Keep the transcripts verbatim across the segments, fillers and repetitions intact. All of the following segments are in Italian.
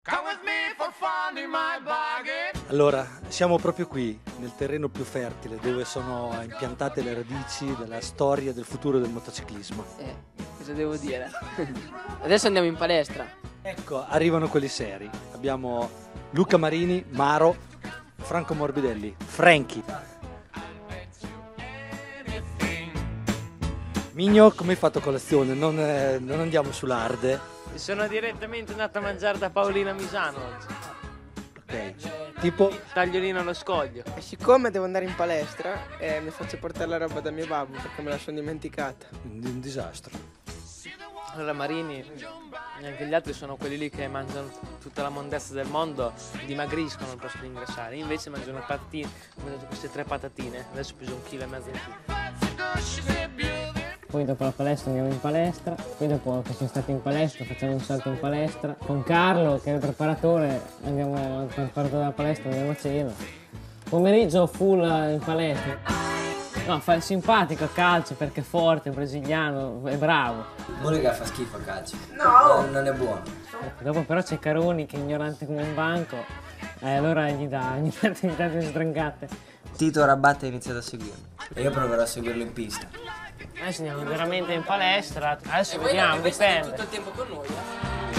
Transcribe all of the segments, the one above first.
Allora, siamo proprio qui, nel terreno più fertile, dove sono impiantate le radici della storia del futuro del motociclismo. Eh, cosa devo dire? Adesso andiamo in palestra. Ecco, arrivano quelli seri. Abbiamo Luca Marini, Maro, Franco Morbidelli, Franky. Migno, come hai fatto colazione? Non, eh, non andiamo sull'arde. Sono direttamente andato a mangiare da Paolina Misano oggi. Ok, tipo? Tagliolino allo scoglio. E siccome devo andare in palestra, eh, mi faccio portare la roba da mio babbo perché me la sono dimenticata. Un, un disastro. Allora Marini e anche gli altri sono quelli lì che mangiano tutta la mondezza del mondo, dimagriscono al posto di ingrassare. Io invece mangio una patatina, ho mangiato queste tre patatine, adesso peso un chilo e mezzo in più. Poi dopo la palestra andiamo in palestra, poi dopo che siamo stati in palestra facciamo un salto in palestra. Con Carlo, che è il preparatore, andiamo al preparatore della palestra, andiamo a cena. Pomeriggio full in palestra. No, fa il simpatico a calcio perché è forte, è brasiliano, è bravo. Monica fa schifo a calcio. No! Non, non è buono. Dopo però c'è Caroni che è ignorante come un banco, e allora gli dà, gli dà, gli dà delle strangate. Tito Rabatta ha iniziato a seguirmi e io proverò a seguirlo in pista. Adesso andiamo veramente in palestra, adesso vediamo, dipende. Tutto il tempo con noi, eh?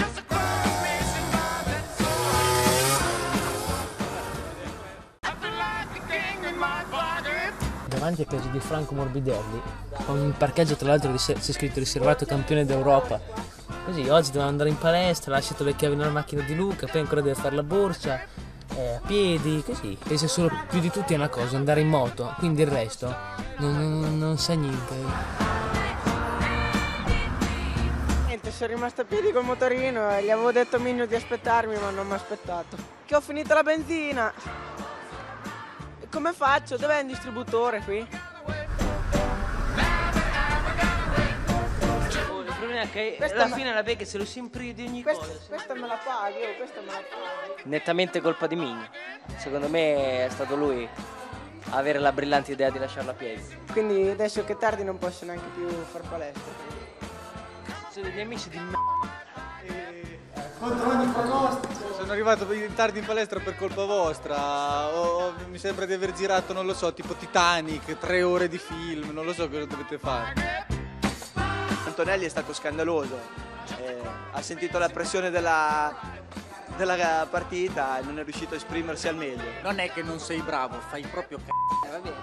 Davanti a casa di Franco Morbidelli, un parcheggio tra l'altro c'è scritto riservato campione d'Europa. Così oggi devo andare in palestra, lasciato le chiavi nella macchina di Luca, poi ancora deve fare la borsa, eh, a piedi, così. Pensa solo più di tutti è una cosa, andare in moto, quindi il resto non, non, non sa niente. Niente, sono rimasto a piedi col motorino e gli avevo detto a Migno di aspettarmi, ma non mi ha aspettato. Che ho finito la benzina. E come faccio? Dov'è il distributore qui? Il problema è che Questa alla me- fine la Vega se lo si impride di ogni Questa, cosa. questa me la paghi, oh, questa me la paghi. Nettamente colpa di Migno. Secondo me è stato lui a avere la brillante idea di lasciarla a piedi. Quindi adesso che è tardi non posso neanche più far palestra. Sono degli amici di me. Sono arrivato in tardi in palestra per colpa vostra, o, mi sembra di aver girato, non lo so, tipo Titanic, tre ore di film, non lo so cosa dovete fare. Antonelli è stato scandaloso, eh, ha sentito la pressione della, della partita e non è riuscito a esprimersi al meglio. Non è che non sei bravo, fai proprio c***o. Eh, va bene.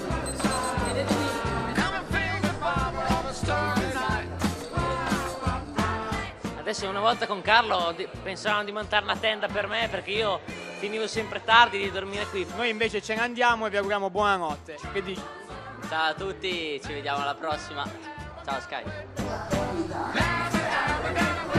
Adesso una volta con Carlo di- pensavamo di montare una tenda per me perché io finivo sempre tardi di dormire qui. Noi invece ce ne andiamo e vi auguriamo buonanotte. Che dici? Ciao a tutti, ci vediamo alla prossima. Ciao Sky.